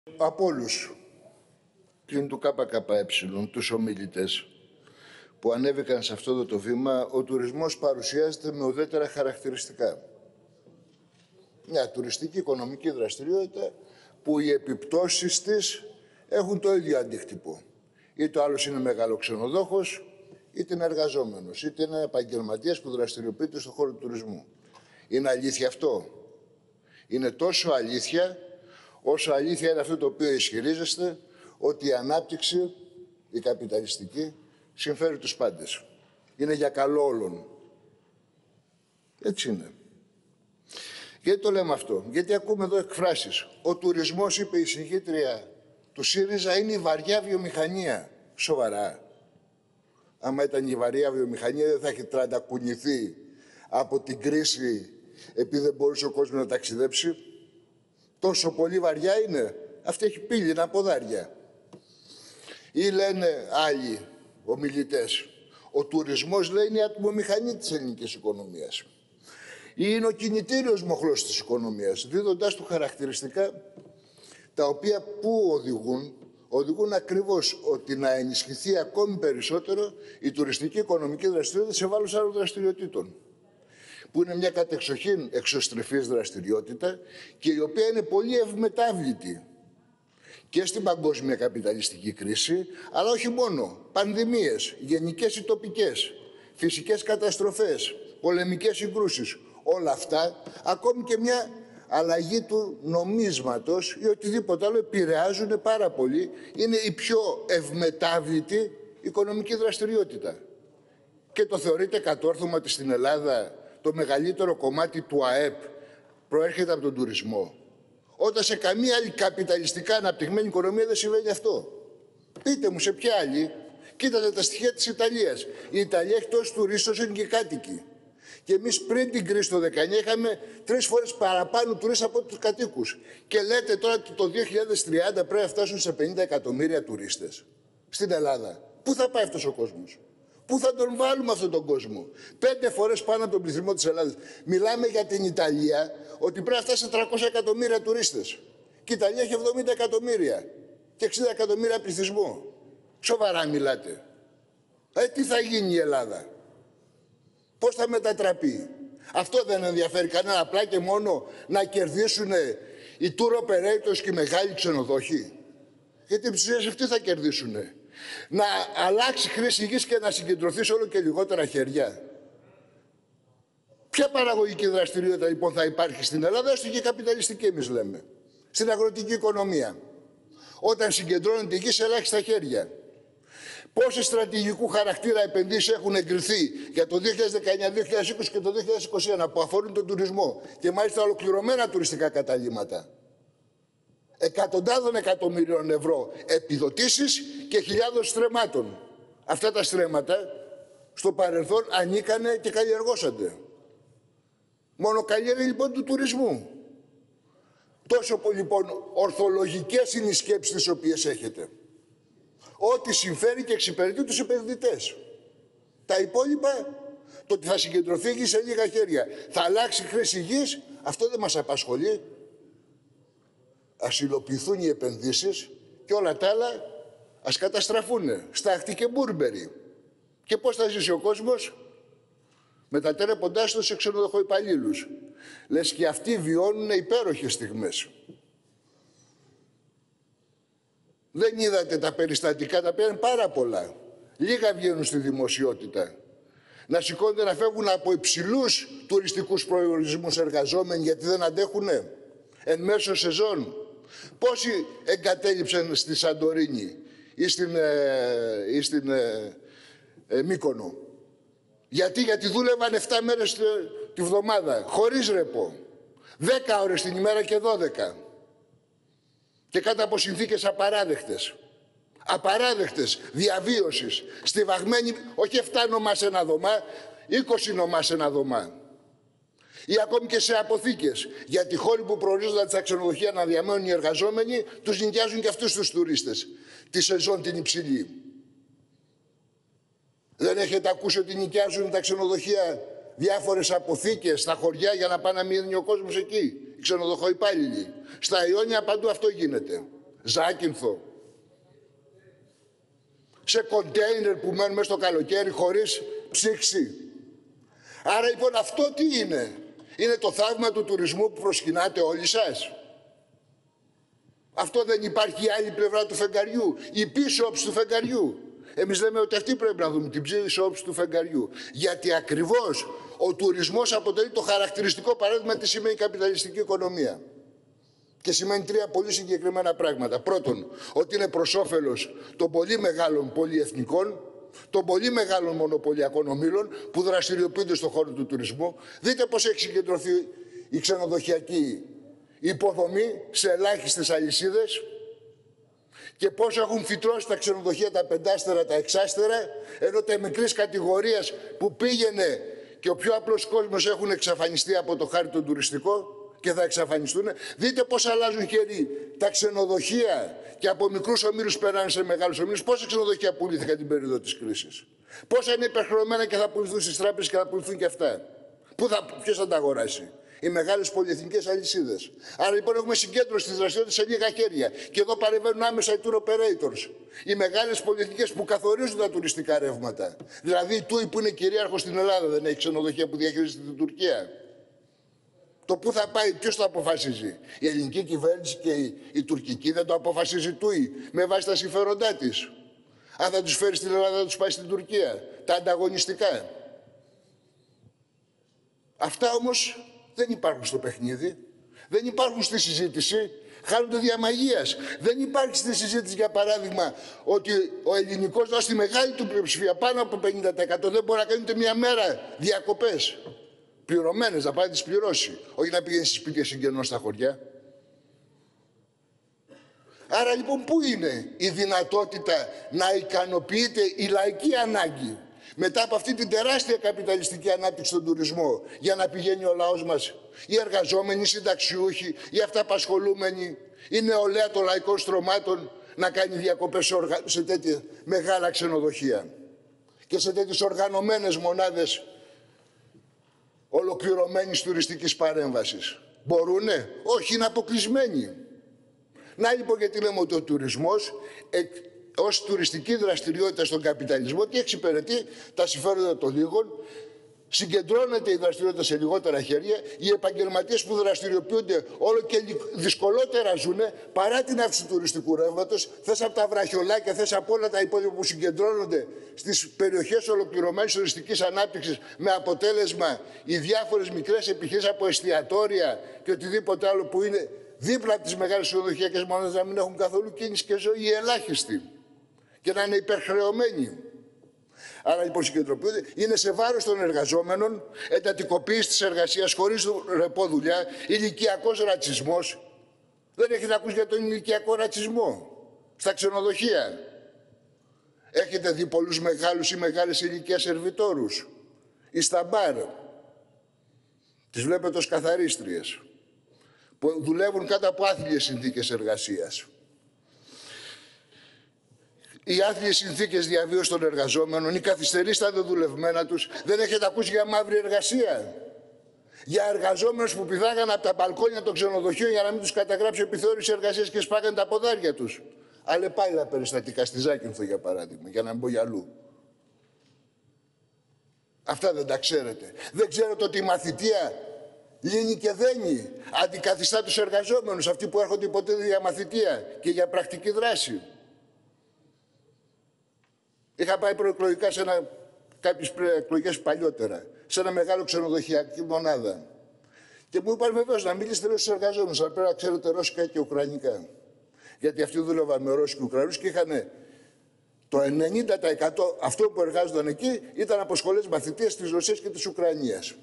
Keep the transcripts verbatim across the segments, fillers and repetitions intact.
Από όλους, πλην του ΚΚΕ, τους ομιλητές που ανέβηκαν σε αυτό το βήμα, ο τουρισμός παρουσιάζεται με ουδέτερα χαρακτηριστικά. Μια τουριστική οικονομική δραστηριότητα που οι επιπτώσεις της έχουν το ίδιο αντίκτυπο. Είτε ο άλλος είναι μεγαλοξενοδόχος, είτε είναι εργαζόμενος, είτε είναι επαγγελματίας που δραστηριοποιείται στον χώρο του τουρισμού. Είναι αλήθεια αυτό? Είναι τόσο αλήθεια, όσο αλήθεια είναι αυτό το οποίο ισχυρίζεστε, ότι η ανάπτυξη, η καπιταλιστική, συμφέρει τους πάντες. Είναι για καλό όλων. Έτσι είναι. Γιατί το λέμε αυτό? Γιατί ακούμε εδώ εκφράσεις. Ο τουρισμός, είπε η συγγήτρια του ΣΥΡΙΖΑ, είναι η βαριά βιομηχανία. Σοβαρά? Άμα ήταν η βαριά βιομηχανία, δεν θα έχει τραντακουνηθεί από την κρίση επειδή δεν μπορούσε ο κόσμος να ταξιδέψει. Τόσο πολύ βαριά είναι? Αυτή έχει πύληνα ποδάρια. Ή λένε άλλοι ομιλητές, ο τουρισμός, λέει, είναι η ατμομηχανή της ελληνικής οικονομίας. Ή είναι ο κινητήριος μοχλός της οικονομίας, δίδοντάς του χαρακτηριστικά τα οποία πού οδηγούν? Οδηγούν ακριβώς ότι να ενισχυθεί ακόμη περισσότερο η τουριστική οικονομική δραστηριότητα σε βάρος άλλων δραστηριοτήτων, που είναι μια κατεξοχήν εξωστρεφής δραστηριότητα και η οποία είναι πολύ ευμετάβλητη και στην παγκόσμια καπιταλιστική κρίση, αλλά όχι μόνο. Πανδημίες, γενικές ή τοπικές, φυσικές καταστροφές, πολεμικές συγκρούσεις, όλα αυτά, ακόμη και μια αλλαγή του νομίσματος ή οτιδήποτε άλλο, επηρεάζουν πάρα πολύ. Είναι η πιο ευμετάβλητη οικονομική δραστηριότητα. Και το θεωρείτε κατόρθωμα ότι στην Ελλάδα το μεγαλύτερο κομμάτι του ΑΕΠ προέρχεται από τον τουρισμό, όταν σε καμία άλλη καπιταλιστικά αναπτυγμένη οικονομία δεν συμβαίνει αυτό? Πείτε μου σε ποια άλλη. Κοίτατε τα στοιχεία της Ιταλίας. Η Ιταλία έχει τόσους τουρίστες όσο είναι και κάτοικοι. Και εμείς πριν την κρίση το δεκαεννιά είχαμε τρεις φορές παραπάνω τουρίστες από τους κατοίκους. Και λέτε τώρα ότι το δύο χιλιάδες τριάντα πρέπει να φτάσουν σε πενήντα εκατομμύρια τουρίστες στην Ελλάδα. Πού θα πάει αυτός ο κόσμος? Πού θα τον βάλουμε αυτόν τον κόσμο? Πέντε φορές πάνω από τον πληθυσμό της Ελλάδας. Μιλάμε για την Ιταλία ότι πρέπει να φτάσει σε τριακόσια εκατομμύρια τουρίστες. Και η Ιταλία έχει εβδομήντα εκατομμύρια και εξήντα εκατομμύρια πληθυσμό. Σοβαρά μιλάτε? Ε, τι θα γίνει η Ελλάδα? Πώς θα μετατραπεί? Αυτό δεν ενδιαφέρει κανένα? Απλά και μόνο να κερδίσουν οι tour operators και οι μεγάλοι ξενοδόχοι? Γιατί οι αυτοί θα κερδίσουν. Να αλλάξει χρήση γης και να συγκεντρωθεί σε όλο και λιγότερα χέρια. Ποια παραγωγική δραστηριότητα λοιπόν θα υπάρχει στην Ελλάδα, έστω και καπιταλιστική εμείς λέμε? Στην αγροτική οικονομία. Όταν συγκεντρώνεται η γη σε ελάχιστα χέρια. Πόσες στρατηγικού χαρακτήρα επενδύσεις έχουν εγκριθεί για το δύο χιλιάδες δεκαεννιά, δύο χιλιάδες είκοσι και το δύο χιλιάδες είκοσι ένα που αφορούν τον τουρισμό και μάλιστα ολοκληρωμένα τουριστικά καταλύματα? Εκατοντάδων εκατομμυρίων ευρώ επιδοτήσεις και χιλιάδων στρεμμάτων. Αυτά τα στρέμματα στο παρελθόν ανήκανε και καλλιεργώσανται. Μόνο καλλιέργεια λοιπόν του τουρισμού. Τόσο πολύ λοιπόν ορθολογικές είναι οι σκέψεις τις οποίες έχετε. Ό,τι συμφέρει και εξυπηρετεί τους επενδυτές. Τα υπόλοιπα, το ότι θα συγκεντρωθεί η γη σε λίγα χέρια, θα αλλάξει χρήση γης, αυτό δεν μας απασχολεί. Ας υλοποιηθούν οι επενδύσεις και όλα τα άλλα ας καταστραφούν. Στάχτη και Μπούρμπερι. Και πώς θα ζήσει ο κόσμος? Μετατρέποντάς το σε ξενοδοχοϊπαλλήλους. Λες και αυτοί βιώνουν υπέροχες στιγμές. Δεν είδατε τα περιστατικά, τα οποία είναι πάρα πολλά. Λίγα βγαίνουν στη δημοσιότητα. Να σηκώνονται να φεύγουν από υψηλούς τουριστικούς προορισμούς εργαζόμενοι γιατί δεν αντέχουνε εν μέσω σεζόν. Πόσοι εγκατέλειψαν στη Σαντορίνη ή στην, ε, ή στην ε, ε, Μύκονο? Γιατί, γιατί δούλευαν εφτά μέρες τη, τη βδομάδα, χωρίς ρεπό. δέκα ώρες την ημέρα και δώδεκα. Και κάτω από συνθήκες απαράδεκτες. Απαράδεκτες διαβίωσης. Στιβαγμένοι, όχι εφτά νομά σε ένα δωμά, είκοσι νομά σε ένα δωμά. Ή ακόμη και σε αποθήκες. Γιατί οι χώροι που προορίζονταν στα ξενοδοχεία να διαμένουν οι εργαζόμενοι, τους νοικιάζουν και αυτούς τους τουρίστες. Τη σεζόν την υψηλή. Δεν έχετε ακούσει ότι νοικιάζουν τα ξενοδοχεία διάφορες αποθήκες στα χωριά για να πάνε να μείνει ο κόσμος εκεί? Οι ξενοδοχοϊπάλληλοι. Στα Ιόνια παντού αυτό γίνεται. Ζάκυνθο. Σε κοντέινερ που μένουν μέσα στο καλοκαίρι χωρίς ψήξη. Άρα λοιπόν αυτό τι είναι? Είναι το θαύμα του τουρισμού που προσκυνάτε όλοι σας? Αυτό δεν υπάρχει η άλλη πλευρά του φεγγαριού, η πίσω όψη του φεγγαριού? Εμείς λέμε ότι αυτή πρέπει να δούμε, την πίσω όψη του φεγγαριού. Γιατί ακριβώς ο τουρισμός αποτελεί το χαρακτηριστικό παράδειγμα τι σημαίνει καπιταλιστική οικονομία. Και σημαίνει τρία πολύ συγκεκριμένα πράγματα. Πρώτον, ότι είναι προς όφελος των πολύ μεγάλων πολυεθνικών, των πολύ μεγάλων μονοπωλιακών ομίλων που δραστηριοποιούνται στον χώρο του τουρισμού. Δείτε πώς έχει συγκεντρωθεί η ξενοδοχειακή υποδομή σε ελάχιστες αλυσίδες και πώς έχουν φυτρώσει τα ξενοδοχεία, τα πεντάστερα, τα εξάστερα, ενώ τα μικρής κατηγορίας που πήγαινε και ο πιο απλός κόσμος έχουν εξαφανιστεί από το χάρτη το τουριστικό και θα εξαφανιστούν. Δείτε πώς αλλάζουν χέρι τα ξενοδοχεία και από μικρούς ομίλους περνάνε σε μεγάλους ομίλους. Πόσα ξενοδοχεία πουλήθηκαν την περίοδο της κρίσης? Πόσα είναι υπερχρεωμένα και θα πουληθούν στις τράπεζες και θα πουληθούν και αυτά? Πού θα, ποιος θα τα αγοράσει? Οι μεγάλες πολυεθνικές αλυσίδες. Άρα λοιπόν έχουμε συγκέντρωση της δραστηριότητας σε λίγα χέρια. Και εδώ παρεμβαίνουν άμεσα οι tour operators. Οι μεγάλες πολυεθνικές που καθορίζουν τα τουριστικά ρεύματα. Δηλαδή η TUI που είναι κυρίαρχο στην Ελλάδα δεν έχει ξενοδοχεία που διαχειρίζεται την Τουρκία. Το πού θα πάει, ποιος το αποφασίζει? Η ελληνική κυβέρνηση και η, η τουρκική δεν το αποφασίζει η TUI με βάση τα συμφέροντά της? Αν θα τους φέρει στην Ελλάδα, θα τους πάει στην Τουρκία. Τα ανταγωνιστικά. Αυτά όμως δεν υπάρχουν στο παιχνίδι, δεν υπάρχουν στη συζήτηση, χάνονται διαμαγείας. Δεν υπάρχει στη συζήτηση, για παράδειγμα, ότι ο ελληνικός λαός στη μεγάλη του πλειοψηφία, πάνω από πενήντα τοις εκατό, δεν μπορεί να κάνει ούτε μία μέρα διακοπές. Πληρωμένες, να πάει να τις πληρώσει. Όχι να πηγαίνει στις σπίτια συγγενών στα χωριά. Άρα λοιπόν πού είναι η δυνατότητα να ικανοποιείται η λαϊκή ανάγκη μετά από αυτή την τεράστια καπιταλιστική ανάπτυξη στον τουρισμό, για να πηγαίνει ο λαός μας, οι εργαζόμενοι, οι συνταξιούχοι, οι αυταπασχολούμενοι, η νεολαία των λαϊκών στρωμάτων, να κάνει διακοπές σε τέτοια μεγάλα ξενοδοχεία και σε τέτοιες οργανωμένες μονάδες ολοκληρωμένης τουριστικής παρέμβασης? Μπορούνε? Όχι, είναι αποκλεισμένοι. Να λοιπόν γιατί λέμε ότι ο τουρισμός εκ, ως τουριστική δραστηριότητα στον καπιταλισμό και εξυπηρετεί τα συμφέροντα των λίγων, συγκεντρώνεται η δραστηριότητα σε λιγότερα χέρια, οι επαγγελματίες που δραστηριοποιούνται όλο και δυσκολότερα ζουν παρά την αύξηση του τουριστικού ρεύματος, θες από τα βραχιολάκια, θες από όλα τα υπόλοιπα που συγκεντρώνονται στις περιοχές ολοκληρωμένης τουριστικής ανάπτυξης, με αποτέλεσμα οι διάφορες μικρές επιχειρήσεις από εστιατόρια και οτιδήποτε άλλο που είναι δίπλα από τις μεγάλες ξενοδοχειακές μονάδες να μην έχουν καθόλου κίνηση και ζωή, ελάχιστη, και να είναι υπερχρεωμένοι. Άρα λοιπόν συγκεντρωποιούνται, είναι σε βάρος των εργαζόμενων, εντατικοποίηση της εργασίας χωρίς ρεπό δουλειά, ηλικιακός ρατσισμός. Δεν έχετε ακούσει για τον ηλικιακό ρατσισμό στα ξενοδοχεία? Έχετε δει πολλούς μεγάλους ή μεγάλες ηλικίας σερβιτόρους ή στα μπαρ? Τις βλέπετε ως καθαρίστριες που δουλεύουν κάτω από άθλιες συνθήκες εργασίας. Οι άθλιες συνθήκες διαβίωσης των εργαζόμενων, οι καθυστερήσεις στα δεδουλευμένα τους. Δεν έχετε ακούσει για μαύρη εργασία? Για εργαζόμενους που πηδάγαν από τα μπαλκόνια των ξενοδοχείων για να μην τους καταγράψει επιθεώρηση εργασίας και σπάγαν τα ποδάρια τους. Αλλεπάλληλα περιστατικά στη Ζάκυνθο, για παράδειγμα, για να μην πω για αλλού. Αυτά δεν τα ξέρετε? Δεν ξέρετε ότι η μαθητεία λύνει και δένει, αντικαθιστά τους εργαζόμενους, αυτοί που έρχονται υποτίθεται για μαθητεία και για πρακτική δράση? Είχα πάει προεκλογικά σε ένα, κάποιες εκλογές παλιότερα, σε ένα μεγάλο ξενοδοχειακή μονάδα. Και μου είπαν βεβαίως να μιλήσετε στους εργαζόμενους, αλλά πρέπει να ξέρετε ρώσικα και ουκρανικά. Γιατί αυτοί δούλευαν με Ρώσους και Ουκρανούς και είχαν το ενενήντα τοις εκατό αυτών που εργάζονταν εκεί ήταν από σχολές μαθητείας της Ρωσίας και της Ουκρανίας.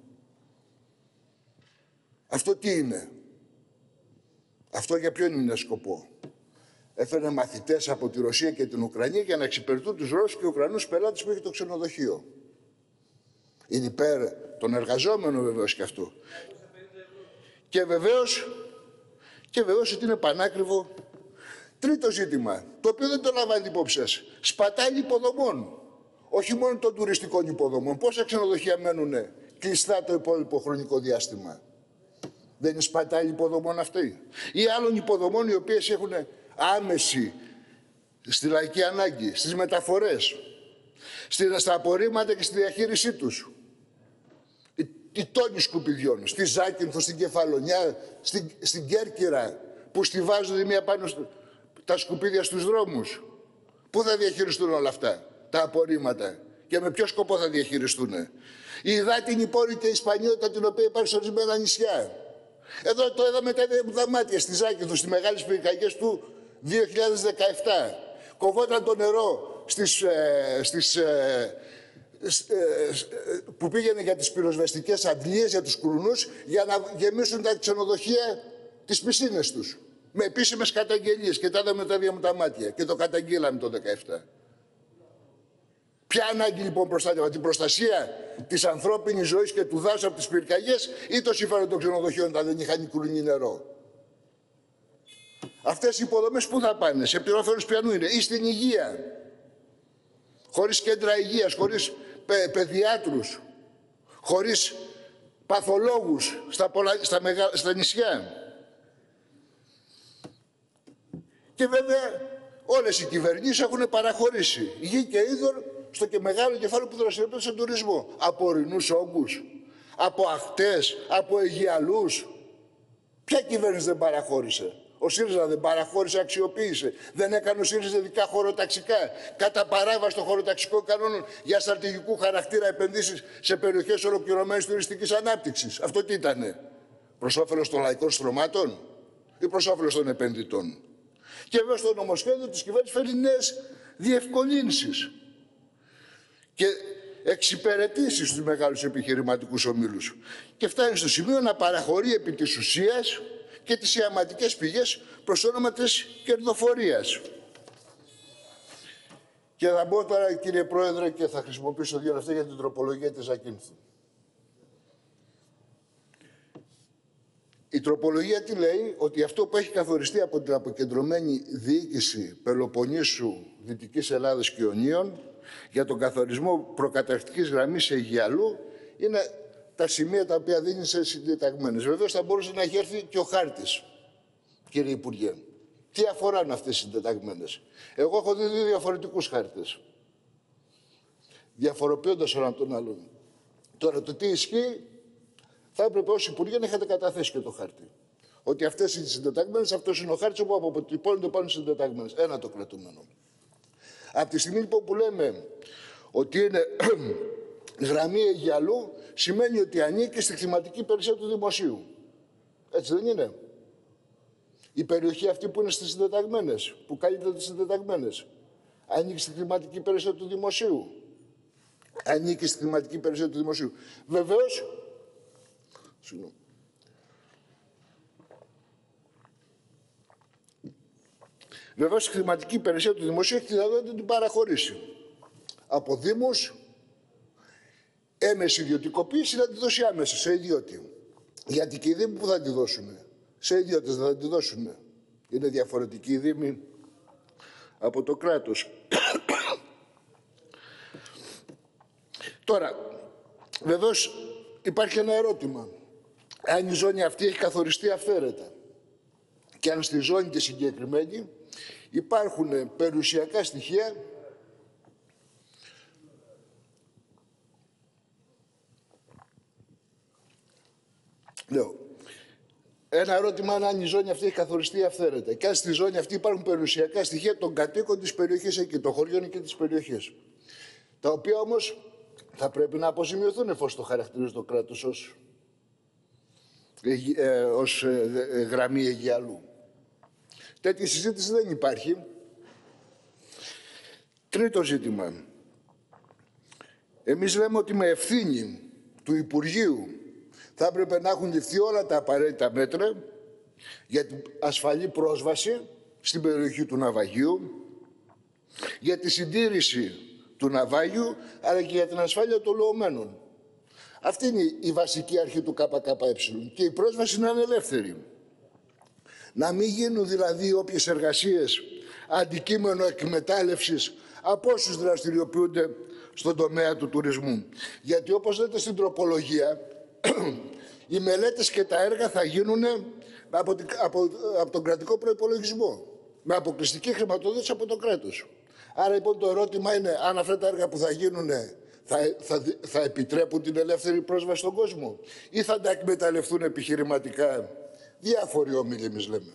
Αυτό τι είναι? Αυτό για ποιον είναι σκοπό? Έφερε μαθητές από τη Ρωσία και την Ουκρανία για να εξυπηρετούν τους Ρώσους και Ουκρανούς πελάτες που έχει το ξενοδοχείο. Είναι υπέρ των εργαζόμενων βεβαίως και αυτό. Και βεβαίως, και βεβαίως ότι είναι πανάκριβο. Τρίτο ζήτημα, το οποίο δεν το λαμβάνει υπόψη σας. Σπατάλη υποδομών. Όχι μόνο των τουριστικών υποδομών. Πόσα ξενοδοχεία μένουν κλειστά το υπόλοιπο χρονικό διάστημα? Δεν είναι σπατάλη υποδομών αυτή? Ή άλλων υποδομών οι οποίες έχουν άμεση στη λαϊκή ανάγκη, στις μεταφορές, στα απορρίμματα και στη διαχείρισή τους. Οι τόνοι σκουπιδιών, στη Ζάκυνθο, στην Κεφαλονιά, στην, στην Κέρκυρα, που στιβάζονται μία πάνω στο, τα σκουπίδια στους δρόμους. Πού θα διαχειριστούν όλα αυτά τα απορρίμματα και με ποιο σκοπό θα διαχειριστούν? Η υδάτινη πόρη και η σπανιότητα την οποία υπάρχει σε ορισμένα νησιά. Εδώ το είδαμε τα δαμάτια στη Ζάκυνθο, στις μεγάλες πυρκαγιές του δύο χιλιάδες δεκαεπτά. Κοβόταν το νερό στις, ε, στις, ε, που πήγαινε για τις πυροσβεστικές αντλίες, για τους κρουνούς, για να γεμίσουν τα ξενοδοχεία τις πισίνες τους. Με επίσημες καταγγελίες και τα είδαμε τα ίδια μου τα μάτια και το καταγγείλαμε το δεκαεπτά. Ποια ανάγκη λοιπόν προστάτευα? Την προστασία της ανθρώπινης ζωής και του δάσου από τις πυρκαγιές ή το συμφέρον των ξενοδοχείων όταν δεν είχαν κρουνί νερό? Αυτές οι υποδομές πού θα πάνε? Σε πληροφόρους ποιανού είναι? Ή στην υγεία? Χωρίς κέντρα υγείας, χωρίς παι, παιδιάτρους, χωρίς παθολόγους στα, πολλά, στα, μεγα, στα νησιά. Και βέβαια όλες οι κυβερνήσεις έχουν παραχωρήσει γη και είδωρ στο και μεγάλο κεφάλαιο που δραστηριοποιείται στον τουρισμό. Από ορεινούς όγκους, από αχτές, από αιγιαλούς. Ποια κυβέρνηση δεν παραχώρησε? Ο ΣΥΡΙΖΑ δεν παραχώρησε, αξιοποίησε? Δεν έκανε ο ΣΥΡΙΖΑ ειδικά χωροταξικά, κατά παράβαση των χωροταξικών κανόνων για στρατηγικού χαρακτήρα επενδύσεις σε περιοχές ολοκληρωμένης τουριστικής ανάπτυξης? Αυτό τι ήτανε? Προς όφελος των λαϊκών στρωμάτων ή προς όφελος των επενδυτών? Και βέβαια στο νομοσχέδιο της κυβέρνησης φέρνει νέες διευκολύνσεις και εξυπηρετήσεις στους μεγάλους επιχειρηματικούς ομίλους. Και φτάνει στο σημείο να παραχωρεί επί της ουσίας και τις ιαματικές πηγές προς όνομα της κερδοφορίας. Και θα μπω τώρα, κύριε Πρόεδρε, και θα χρησιμοποιήσω δύο λεπτά για την τροπολογία της Ζακύνθου. Η τροπολογία τι λέει? Ότι αυτό που έχει καθοριστεί από την αποκεντρωμένη διοίκηση Πελοποννήσου, Δυτικής Ελλάδας και Ιωνίων για τον καθορισμό προκαταρκτικής γραμμής Αιγιαλού είναι τα σημεία τα οποία δίνει σε συντεταγμένες. Βεβαίως θα μπορούσε να έχει έρθει και ο χάρτης, κύριε Υπουργέ. Τι αφοράνε αυτές οι συντεταγμένες? Εγώ έχω δει δύο διαφορετικούς χάρτες, διαφοροποιώντας έναν τον άλλον. Τώρα το τι ισχύει, θα έπρεπε ως Υπουργέ να είχατε καταθέσει και το χάρτη. Ότι αυτές οι συντεταγμένες, αυτός είναι ο χάρτης όπου αποτυπώνονται πάνω στις συντεταγμένες. Ένα το κρατούμενο. Από τη στιγμή λοιπόν που λέμε ότι είναι γραμμή Αιγιαλού, σημαίνει ότι ανήκει στη χρηματική υπηρεσία του Δημοσίου. Έτσι δεν είναι? Η περιοχή αυτή που είναι στις συντεταγμένες, που καλύπτει τις συντεταγμένες, ανήκει στη χρηματική υπηρεσία του Δημοσίου. Ανήκει στη χρηματική υπηρεσία του Δημοσίου. Βεβαίως, συγγνώμη. Βεβαίως η χρηματική υπηρεσία του Δημοσίου έχει τη δυνατότητα να την παραχωρήσει από Δήμους, έμεση ιδιωτικοποίηση, να τη δώσει άμεσα σε ιδιώτη. Γιατί και οι Δήμοι που θα τη δώσουν? Σε ιδιώτες δεν θα τη δώσουν? Είναι διαφορετικοί οι Δήμοι από το κράτος. Τώρα, βεβαίως υπάρχει ένα ερώτημα. Αν η ζώνη αυτή έχει καθοριστεί αυθαίρετα και αν στη ζώνη τη συγκεκριμένη υπάρχουν περιουσιακά στοιχεία λέω, ένα ερώτημα είναι αν η ζώνη αυτή έχει καθοριστεί αυθαίρετα και αν στη ζώνη αυτή υπάρχουν περιουσιακά στοιχεία των κατοίκων της περιοχής εκεί, των χωριών και της περιοχής, τα οποία όμως θα πρέπει να αποζημιωθούν εφόσον το χαρακτηρίζει το κράτος ως, ε, ως ε, γραμμή Αιγιαλού. Τέτοια συζήτηση δεν υπάρχει. Τρίτο ζήτημα. Εμείς λέμε ότι με ευθύνη του Υπουργείου θα έπρεπε να έχουν ληφθεί όλα τα απαραίτητα μέτρα για την ασφαλή πρόσβαση στην περιοχή του ναυαγίου, για τη συντήρηση του ναυάγιου, αλλά και για την ασφάλεια των λοωμένων. Αυτή είναι η βασική αρχή του ΚΚΕ και η πρόσβαση να είναι ελεύθερη. Να μην γίνουν δηλαδή όποιες εργασίες αντικείμενο εκμετάλλευσης από όσους δραστηριοποιούνται στον τομέα του τουρισμού. Γιατί όπως λέτε στην τροπολογία, οι μελέτες και τα έργα θα γίνουν από, από, από τον κρατικό προϋπολογισμό. με αποκλειστική χρηματοδότηση από το κράτος. Άρα λοιπόν το ερώτημα είναι αν αυτά τα έργα που θα γίνουν θα, θα, θα επιτρέπουν την ελεύθερη πρόσβαση στον κόσμο ή θα τα εκμεταλλευτούν επιχειρηματικά διάφοροι όμιλοι, εμείς λέμε.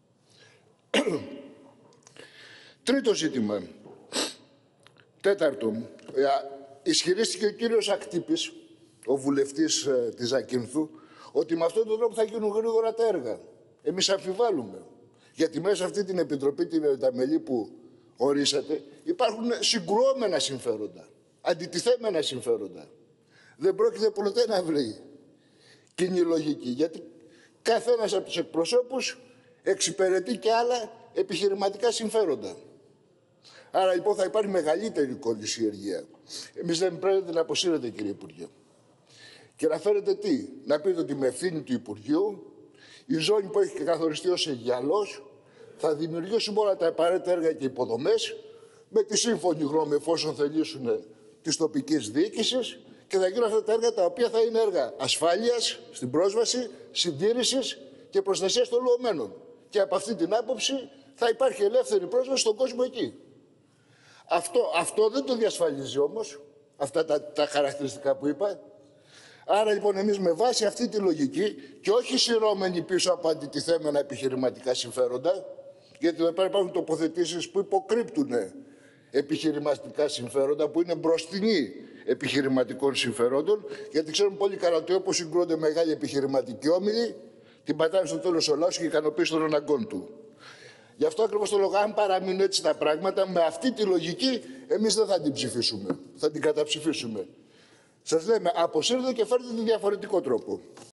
Τρίτο ζήτημα. Τέταρτο. Ισχυρίστηκε ο κύριος Ακτύπης, ο βουλευτής ε, της Ακίνθου, ότι με αυτόν τον τρόπο θα γίνουν γρήγορα τα έργα. Εμείς αμφιβάλλουμε. Γιατί μέσα σε αυτή την επιτροπή, την, τα μελή που ορίσατε, υπάρχουν συγκρουόμενα συμφέροντα, αντιτιθέμενα συμφέροντα. Δεν πρόκειται ποτέ να βρει κοινή λογική, γιατί καθένας από τους εκπροσώπους εξυπηρετεί και άλλα επιχειρηματικά συμφέροντα. Άρα λοιπόν θα υπάρχει μεγαλύτερη κολλησιεργία. Εμείς δεν πρέπει να αποσύρετε, κύριε Υπουργέ. Και να φέρετε τι, να πείτε ότι με ευθύνη του Υπουργείου η ζώνη που έχει καθοριστεί ως Αιγιαλός θα δημιουργήσουμε όλα τα απαραίτητα έργα και υποδομές με τη σύμφωνη γνώμη, εφόσον θελήσουν, της τοπικής διοίκησης, και θα γίνουν αυτά τα έργα τα οποία θα είναι έργα ασφάλειας στην πρόσβαση, συντήρησης και προστασίας των λοωμένων. Και από αυτή την άποψη θα υπάρχει ελεύθερη πρόσβαση στον κόσμο εκεί. Αυτό, αυτό δεν το διασφαλίζει όμως, αυτά τα, τα χαρακτηριστικά που είπα. Άρα λοιπόν εμείς με βάση αυτή τη λογική και όχι σειρώμενοι πίσω από αντιτιθέμενα επιχειρηματικά συμφέροντα, γιατί εδώ πέρα υπάρχουν τοποθετήσεις που υποκρύπτουν επιχειρηματικά συμφέροντα, που είναι μπροστινοί επιχειρηματικών συμφερόντων, γιατί ξέρουν πολύ καλά ότι όπως συγκρούνται μεγάλοι επιχειρηματικοί όμιλοι, την πατάνε στο τέλος ο λαός και ικανοποιήσει των αναγκών του. Γι' αυτό ακριβώς το λόγο, αν παραμείνουν έτσι τα πράγματα, με αυτή τη λογική, εμείς δεν θα την ψηφίσουμε, θα την καταψηφίσουμε. Σας λέμε, αποσύρετε και φέρτε τη διαφορετικό τρόπο.